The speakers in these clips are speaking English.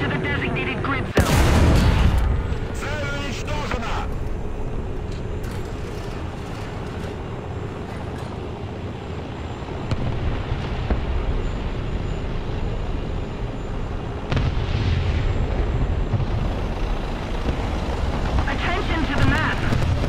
to the designated grid zone. Цель уничтожена! Attention to the map.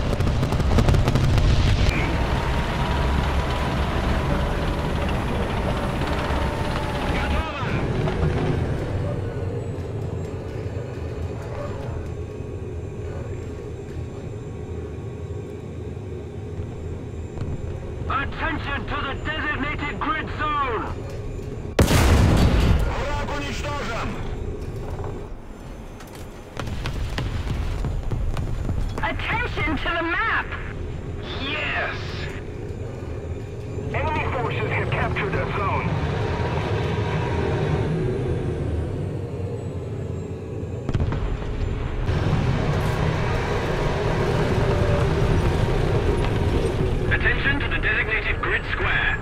Attention to the designated grid zone! Враг уничтожен! Attention to the map! Yes! Enemy forces have captured a zone. Attention to the designated grid square.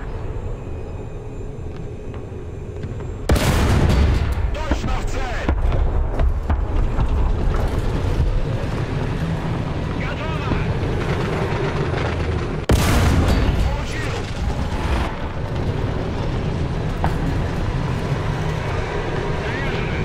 Точно в цель! Готово! Получил! Заряжены!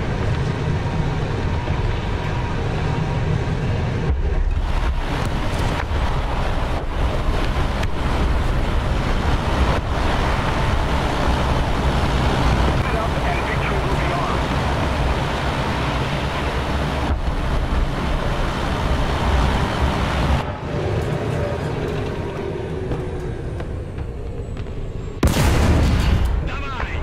Set up and victory will be ours. Давай!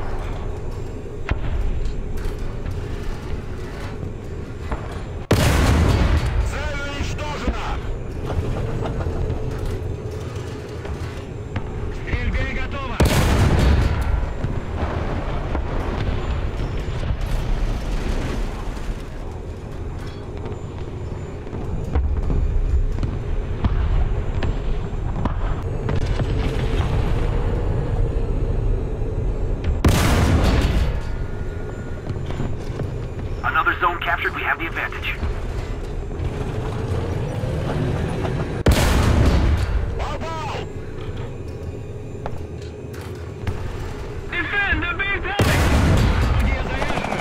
Цель уничтожена! К стрельбе готово! Another zone captured, we have the advantage. Попал! Defend the big building! Орудия заряжены!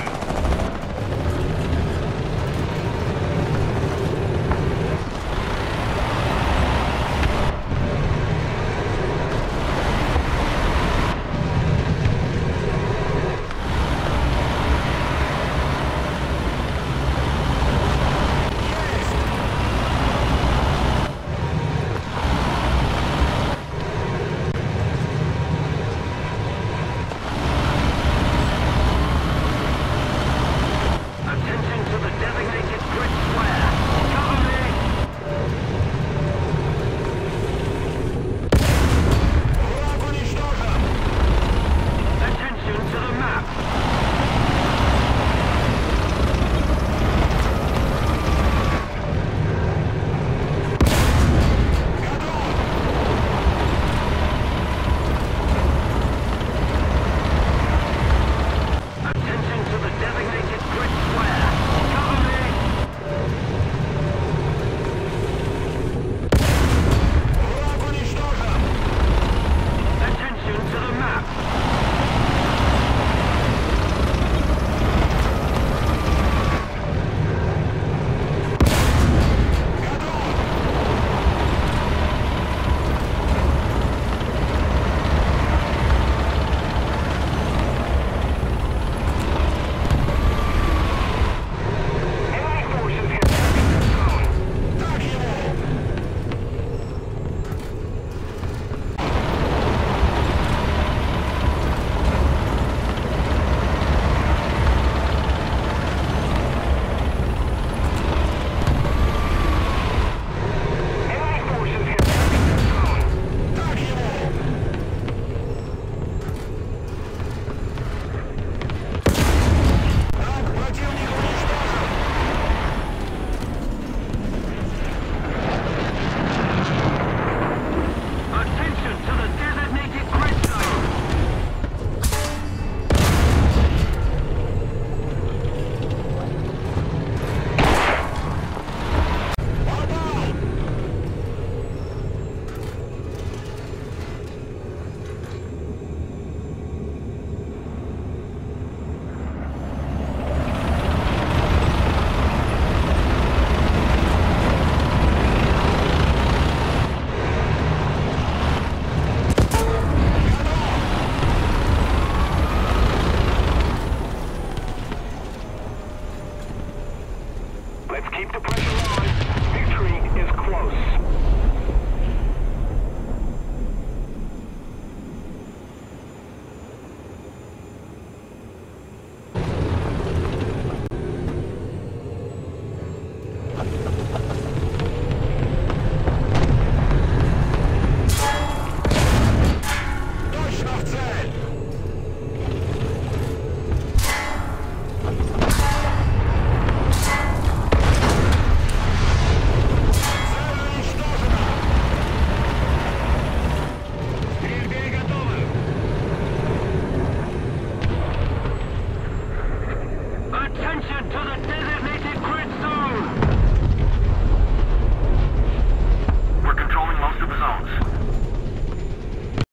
the designated